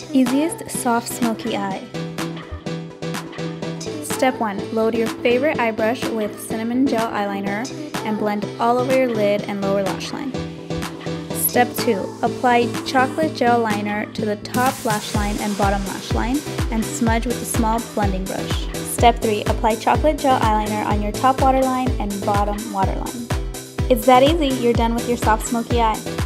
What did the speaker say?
Easiest soft smoky eye. Step 1. Load your favorite eye brush with cinnamon gel eyeliner and blend all over your lid and lower lash line. Step 2. Apply chocolate gel liner to the top lash line and bottom lash line and smudge with a small blending brush. Step 3. Apply chocolate gel eyeliner on your top waterline and bottom waterline. It's that easy, you're done with your soft smoky eye.